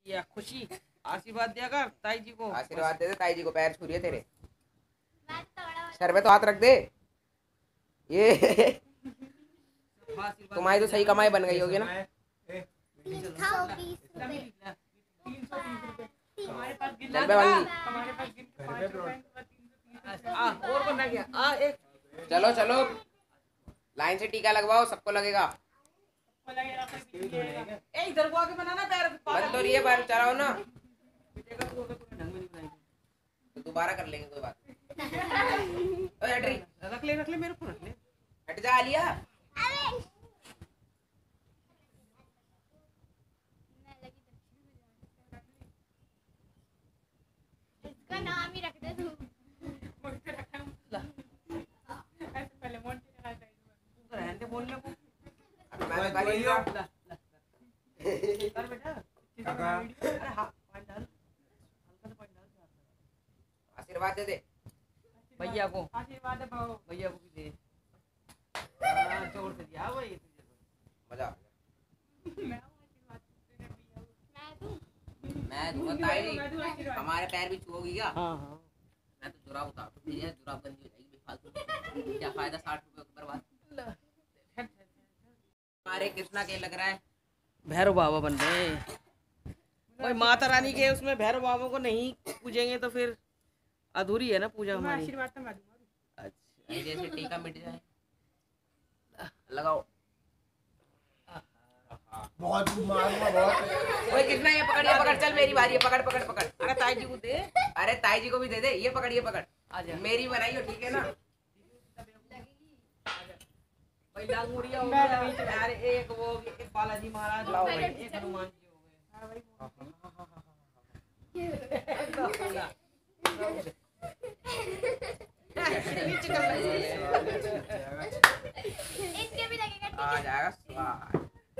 ये खुशी आशीर्वाद दिया कर ताई जी को। आशीर्वाद दे दे ताई जी को, पैर छू रही है तेरे। सर पे तो हाथ रख दे। ये तुम्हारी तो सही कमाई बन गई होगी ना। 320 चल बे वाली। और बनना क्या एक चलो चलो लाइन से टीका लगवाओ, सबको लगेगा। इधर को आके बनाना पैर बंद तो रही है, बार चलाओ ना तो दोबारा कर लेंगे, कोई बात नहीं। ओए हट रही, रख ले मेरे को रख ले। हट जा आलिया। इसका नाम ही रख दे तू। रहने बोलने को मैं कर रही हूं। कर बेटा। अरे हां पॉइंट डाल, हल्का सा पॉइंट डाल। आशीर्वाद दे दे भैया को, आशीर्वाद दे भैया को भी दे। हां जोर से दिया भाई, मजा आ गया। मैं दूंगा ताई जी। हमारे पैर भी छुओगी क्या? हां हां मैं तो जुराब उतार दूं, ये जुराब गंदी हो जाएगी बेफालतू। क्या फायदा 60 रुपए की बर्बाद। हमारे कृष्णा के लग रहा है भैरव बाबा बन रहे हैं। कोई माता रानी के उसमें भैरव बाबा को नहीं पूजेंगे तो फिर अधूरी है ना पूजा हमारी। आशीर्वाद तो मैं दूंगा। अच्छा जैसे टीका मिट जाए लगाओ। बहुत मारूंगा बहुत। ओए कितना, ये पकड़ चल मेरी बारी है, पकड़ पकड़ पकड़। अरे ताई जी को दे। अरे ताई जी को भी दे दे, ये पकड़ आजा मेरी बनाई हो, ठीक है ना। पहला मुड़िया हो गया, अरे एक वो एक बालाजी महाराज हो गए, एक हनुमान जी हो गए। इसके भी लगेगा। आ जाएगा स्वाद।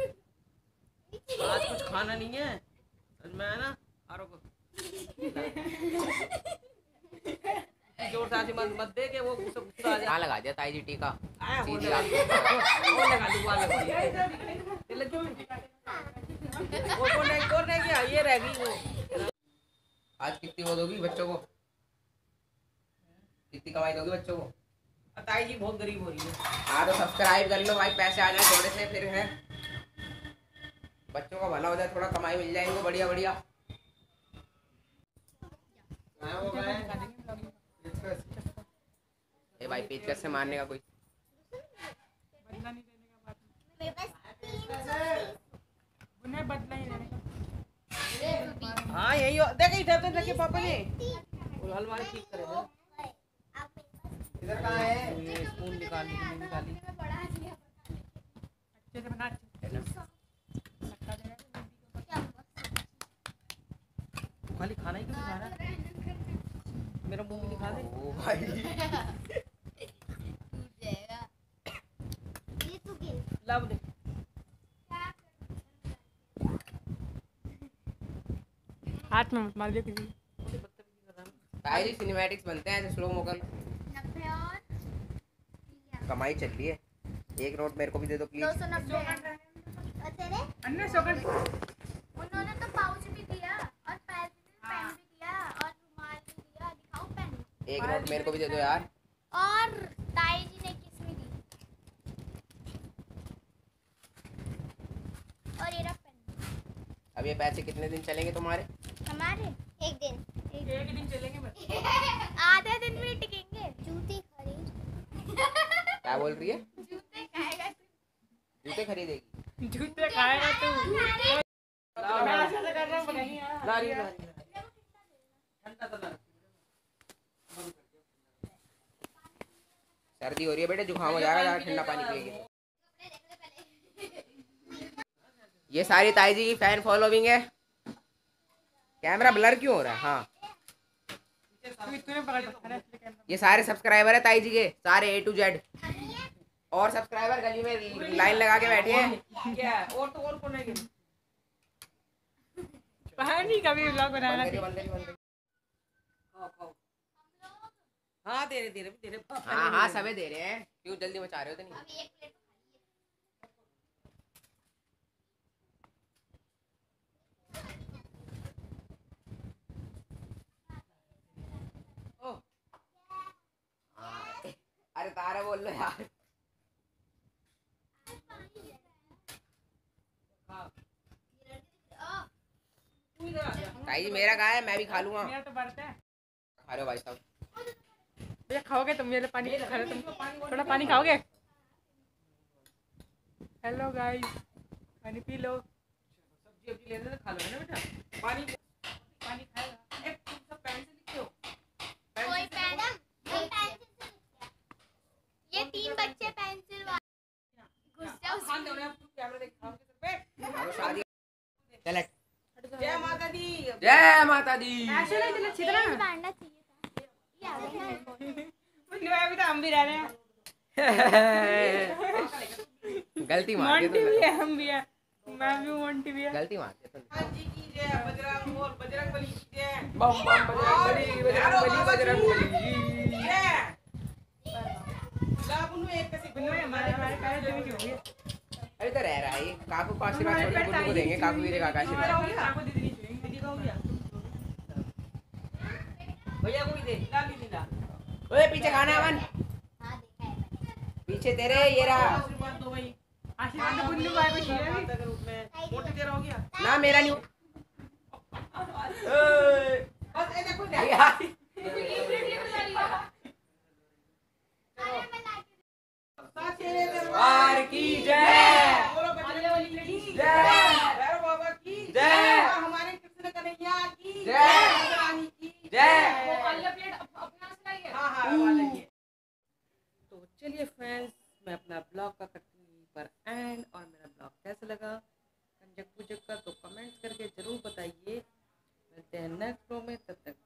आज कुछ खाना नहीं है समझ में आया ना। आरो को जोर से आशी मत दे के वो सब गुस्सा आ जाए। कहाँ लगा दिया ताई जी टीका? वो सीधी लगा रात वो लगा दूँ ये लग वो नहीं किया, ये रह गई वो। आज कितनी वो दोगी बच्चों को? कितनी कमाई दोगी बच्चों को? ताई जी बहुत गरीब हो रही है। हाँ तो सब्सक्राइब कर लो भाई, पैसे आ जाए थोड़े से, फिर है बच्चों का भला हो जाए, थोड़ा कमाई मिल जाए इनको बढ़िया बढ़िया। ए भाई पेचकस से मारने का कोई। बदला नहीं देने का बात मेरे पास 320। उन्हें बदला ही देने का। हाँ यही देख इधर तो देखे पापा ने अलमारी ठीक करे थे। इधर कहाँ है? ये स्पून निकाली अच्छे से बना, धक्का देगा। खाली खाना ही क्यों खा रहा है? मेरा मुंह भी दिखा दे। ओ भाई टूट जाएगा। ये तू गिन। लब दे। हाथ में मत मार दे किसी। ताई जी सिनेमैटिक्स बनते हैं ऐसे स्लो मोशन। 90 और कमाई चल रही है। एक नोट मेरे को भी दे दो प्लीज। 290 और तेरे? अन्य शोकन उन्होंने तो पाउच भी दिया और पैर पेन भी दिया और रुमाल भी दिया। दिखाओ पेन। एक नोट मेरे को भी दे दो यार। और ताई जी ने किसमें दी? और ये रहा पेन। अब ये पैसे कितने दिन चलेंगे तुम्हारे? हमारे एक दिन एक दिन चलेंगे बस। आधे दिन भी टिकेंगे। जूते खरीद। क्या बोल रही है? जूते खाएगा तू। जूते खरीदेगी? जूते खाएगा तू। मैं ऐसा कर रहा हूँ पता नहीं यार। लारी ठंडा तो ला। सर्दी हो रही है बेटे, जुकाम हो जाएगा, ज्यादा ठंडा पानी पिएंगे। ये सारी ताई जी की फैन फॉलोइंग है। कैमरा ब्लर क्यों हो रहा है? हाँ तूने पकड़ रखा है इसलिए कैमरा। ये सारे सब्सक्राइबर है ताई जी के, सारे A to Z। और सब्सक्राइबर गली में लाइन लगा के बैठे हैं। क्या और तो और कौन है? पता नहीं कभी व्लॉग बनाना। हाँ धीरे धीरे हाँ सबे दे रहे हैं, क्यों जल्दी मचा रहे हो? तो नहीं अभी एक प्लेट तारा बोल लो यार। ताई जी मेरा कहा है, मैं भी खा लूंगा। मेरा तो बढ़ता है। खा रहे हो भाई साहब? भैया खाओगे तुम मेरे पानी खा रहे तुम थोड़ा पानी खाओगे? हेलो गाइस, पानी पी लो। सब्जी वब्जी लेने खा लो ना बेटा। पानी खाएगा। एक तुम सब पेंसिल लिखते हो? कोई मैडम ये पेंसिल से लिखते हैं। ये 3 बच्चे पेंसिल घुस जाओ खान दो ना, कैमरा देख खाओ के सर पे। हेलो शादी। चल जय माता दी। जय माता दी। ऐसे नहीं चले छितना तेज मारना चाहिए था। ये आ गया ना। मुन्नी भी तो हम भी रह रहे हैं। गलती मार दी मोंटी भी तूने। है, हम भी है, मैं भी मोंटी भी है। गलती मार दी तूने। हनुमान जी की जय, बजरंग बोल, बजरंग बली की जय। बम बम बजरंग बली। जय। ला बुनु एक कसी बुन्नू हमारे पैर जमी क्यों हुई? अरे तो रह रहा है ये। काकू को आशीर्वाद छोड़िए, बुल्लू को देंगे। काकू वीरे काका आशीर्वाद। आपको दीदी नहीं छुएंगे। दीदी का हो गया। भैया को भी दे, ला भी ला। ओए पीछे खाना है अमन। हां देखा है। पीछे तेरे ये रहा। आशीर्वाद दो भाई। आशीर्वाद तो बुन्नू भाई को चाहिए माता के रूप में मोटे तेरा हो गया। ना मेरा नहीं। बस ए देखो अरे यार। पार की जय। बोलो बजरंग बली की जय। भैरव बाबा की जय। हमारे कृष्ण कन्हैया की जय। रानी की जय। हाँ हाँ वाले की। तो चलिए फ्रेंड्स, मैं अपना ब्लॉग का करती हूँ यहीं पर एंड। और मेरा ब्लॉग कैसा लगा कंजक पूजक का तो कमेंट्स करके ज़रूर बताइए। मिलते हैं नेक्स्ट ब्लॉग में, तब तक